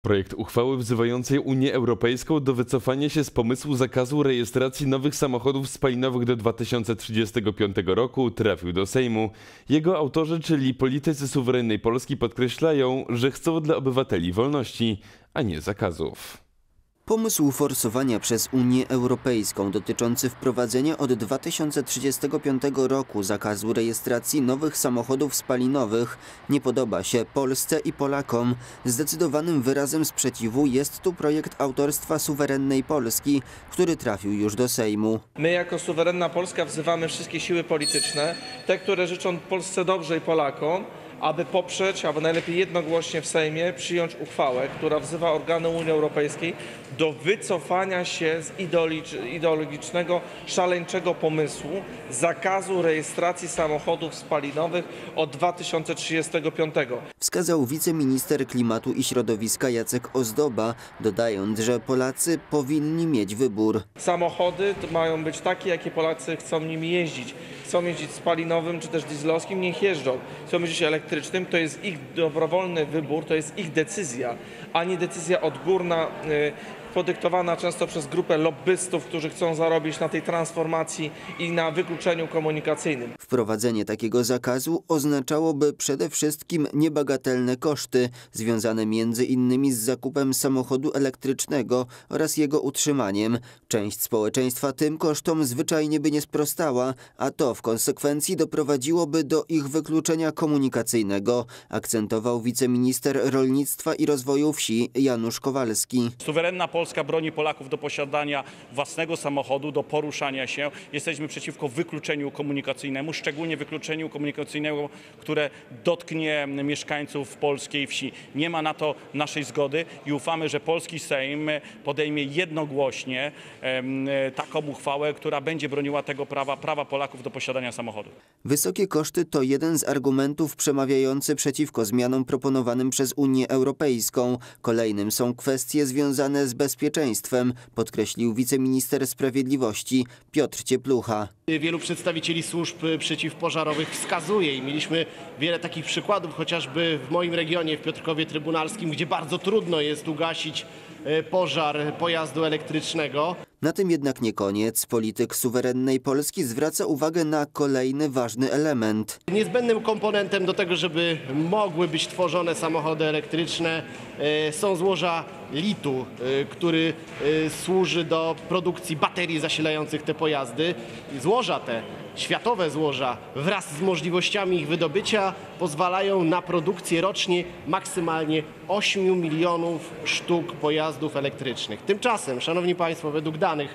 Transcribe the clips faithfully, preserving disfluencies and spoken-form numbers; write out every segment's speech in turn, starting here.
Projekt uchwały wzywającej Unię Europejską do wycofania się z pomysłu zakazu rejestracji nowych samochodów spalinowych do dwa tysiące trzydziestego piątego roku trafił do Sejmu. Jego autorzy, czyli politycy suwerennej Polski, podkreślają, że chcą dla obywateli wolności, a nie zakazów. Pomysł forsowania przez Unię Europejską dotyczący wprowadzenia od dwa tysiące trzydziestego piątego roku zakazu rejestracji nowych samochodów spalinowych nie podoba się Polsce i Polakom. Zdecydowanym wyrazem sprzeciwu jest tu projekt autorstwa suwerennej Polski, który trafił już do Sejmu. My jako suwerenna Polska wzywamy wszystkie siły polityczne, te, które życzą Polsce dobrze i Polakom, aby poprzeć, albo najlepiej jednogłośnie w Sejmie przyjąć uchwałę, która wzywa organy Unii Europejskiej do wycofania się z ideologicznego, szaleńczego pomysłu zakazu rejestracji samochodów spalinowych od dwa tysiące trzydziestego piątego. Wskazał wiceminister klimatu i środowiska Jacek Ozdoba, dodając, że Polacy powinni mieć wybór. Samochody mają być takie, jakie Polacy chcą nimi jeździć. Chcą jeździć spalinowym czy też dieslowskim, niech jeżdżą. Chcą jeździć elektrycznym, to jest ich dobrowolny wybór, to jest ich decyzja, a nie decyzja odgórna, yy, podyktowana często przez grupę lobbystów, którzy chcą zarobić na tej transformacji i na wykluczeniu komunikacyjnym. Wprowadzenie takiego zakazu oznaczałoby przede wszystkim niebagatelne koszty związane między innymi z zakupem samochodu elektrycznego oraz jego utrzymaniem. Część społeczeństwa tym kosztom zwyczajnie by nie sprostała, a to w konsekwencji doprowadziłoby do ich wykluczenia komunikacyjnego, akcentował wiceminister rolnictwa i rozwoju wsi Janusz Kowalski. Suwerenna Polska broni Polaków do posiadania własnego samochodu, do poruszania się. Jesteśmy przeciwko wykluczeniu komunikacyjnemu, szczególnie wykluczeniu komunikacyjnemu, które dotknie mieszkańców polskiej wsi. Nie ma na to naszej zgody i ufamy, że polski Sejm podejmie jednogłośnie taką uchwałę, która będzie broniła tego prawa, prawa Polaków do posiadania samochodu. Wysokie koszty to jeden z argumentów przemawiający przeciwko zmianom proponowanym przez Unię Europejską. Kolejnym są kwestie związane z bezpieczeństwem, podkreślił wiceminister sprawiedliwości Piotr Cieplucha. Wielu przedstawicieli służb przeciwpożarowych wskazuje i mieliśmy wiele takich przykładów, chociażby w moim regionie, w Piotrkowie Trybunalskim, gdzie bardzo trudno jest ugasić pożar pojazdu elektrycznego. Na tym jednak nie koniec. Polityk suwerennej Polski zwraca uwagę na kolejny ważny element. Niezbędnym komponentem do tego, żeby mogły być tworzone samochody elektryczne, są złoża litu, który służy do produkcji baterii zasilających te pojazdy. Złoża te, światowe złoża, wraz z możliwościami ich wydobycia pozwalają na produkcję rocznie maksymalnie ośmiu milionów sztuk pojazdów elektrycznych. Tymczasem, szanowni państwo, według danych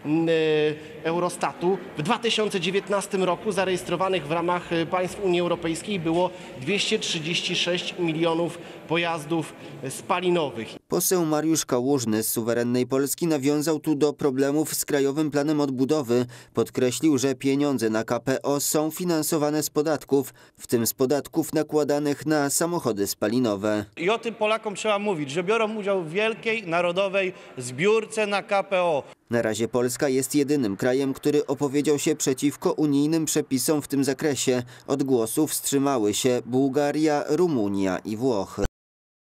Eurostatu w dwa tysiące dziewiętnastym roku zarejestrowanych w ramach państw Unii Europejskiej było dwieście trzydzieści sześć milionów pojazdów spalinowych. Poseł Mariusz Kałużny z suwerennej Polski nawiązał tu do problemów z Krajowym Planem Odbudowy. Podkreślił, że pieniądze na K P O są finansowane z podatków, w tym z podatków nakładanych na samochody spalinowe. I o tym Polakom trzeba mówić, że biorą udział w wielkiej narodowej zbiórce na K P O. Na razie Polska jest jedynym krajem, który opowiedział się przeciwko unijnym przepisom w tym zakresie. Od głosu wstrzymały się Bułgaria, Rumunia i Włochy.